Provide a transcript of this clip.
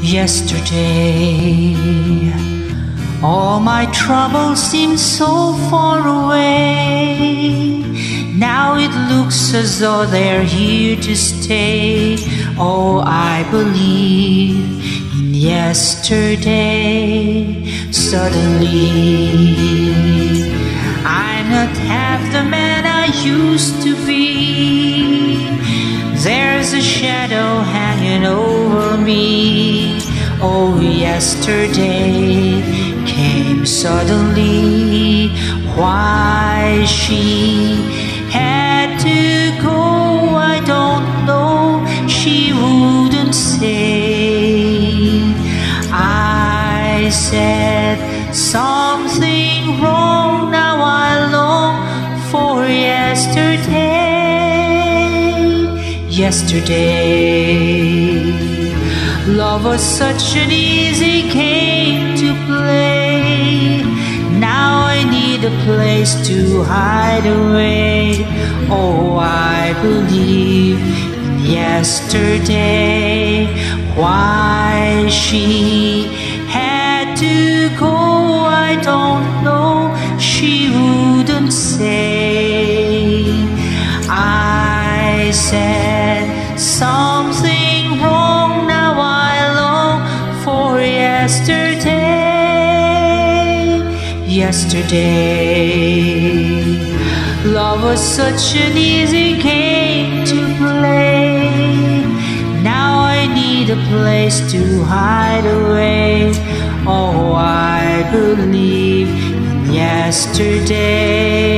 Yesterday, all my troubles seemed so far away. Now it looks as though they're here to stay. Oh, I believe in yesterday. Suddenly, I'm not half the man I used to be. There's a shadow hanging over me. Oh, yesterday came suddenly. Why she had to go, I don't know. She wouldn't say. I said something wrong. Now I long for yesterday. Yesterday, love was such an easy game to play. Now I need a place to hide away. Oh, I believe in yesterday. Why she had to go, I don't know. She wouldn't say. I said something wrong. Now I long for yesterday. Yesterday, love was such an easy game to play. Now I need a place to hide away. Oh, I believe in yesterday.